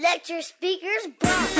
Let your speakers bump.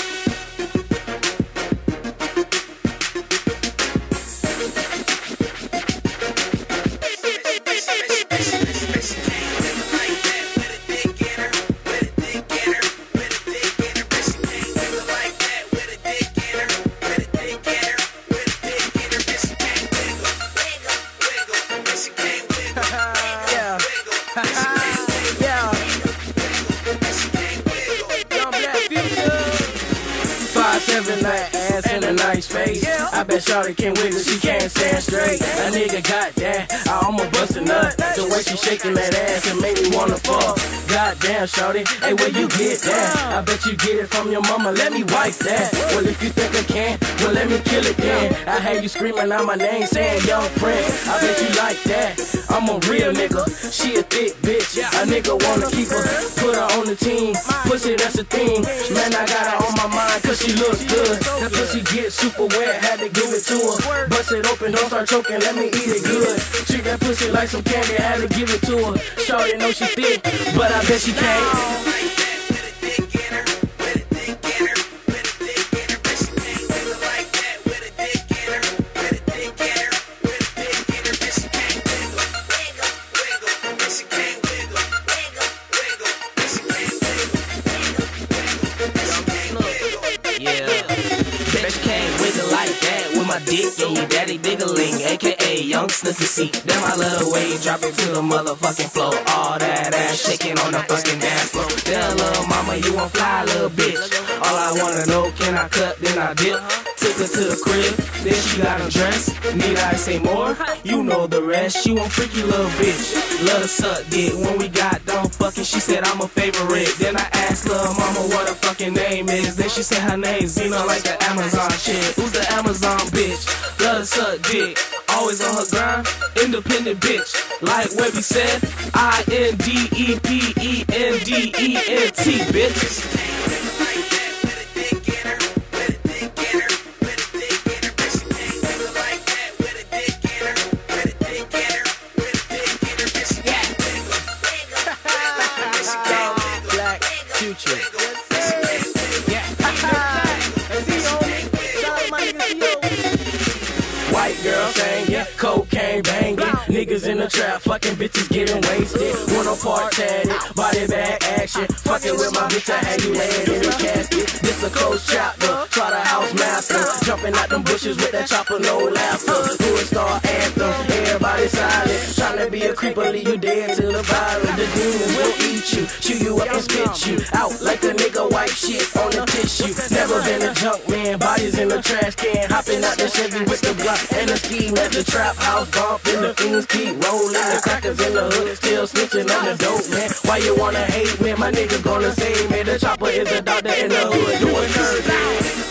Seven like ass and a nice face. I bet shawty can't wiggle, she can't stand straight. A nigga got that, I almost bust a nut. The way she shaking that ass, it made me wanna fuck. Goddamn shawty, hey where you get that? I bet you get it from your mama, let me wipe that. Well if you think I can, well let me kill it then. I had you screaming out my name saying Young Prince. I bet you like that, I'm a real nigga. She a thick bitch, a nigga wanna keep her. Put her on the team, pussy that's a thing. Man I got her on my mind cause she looks good. That pussy get super wet, had to give it to her. Bust it open, don't start choking, let me eat it good. Treat that pussy like some candy, had to give it to her. Shawty know she thick, but I bet she can't. My dick and you daddy diggling, aka Young Sniffy Seat. Then my little way drop it to the motherfucking floor. All that ass shaking on the fucking dance floor. Then little mama, you a fly little bitch. All I wanna know, can I cut, then I dip. Took her to the crib, then she got undressed. Need I say more? You know the rest. She one freaky little bitch. Love to suck dick. When we got done fucking, she said I'm a favorite. Then I asked little mama what her fucking name is. Then she said her name's Zena, like the Amazon shit. Who's the Amazon bitch? Love to suck dick. Always on her grind. Independent bitch. Like Webby said, INDEPENDENT, bitch. White girl singing, cocaine banging, niggas in the trap, fucking bitches getting wasted. Wanna part tatted, body bag action, fucking with my bitch, I had you laying in the casket. This a close chapter, try the house master, jumping out them bushes with that chopper, no laughter. Do a star anthem, everybody silent, tryna be a creeper, leave you dead to the bottom. The demons will eat you, chew you up and spit you out like a nigga wipe shit on the tissue. Never been a junk man, bodies in the trash can, hopping out the Chevy with the block and the scheme at the trap house bumping. The fiends keep rolling, the crackers in the hood still snitching on the dope man. Why you wanna hate me? My niggas gonna save me. The chopper is the doctor in the hood doing surgery.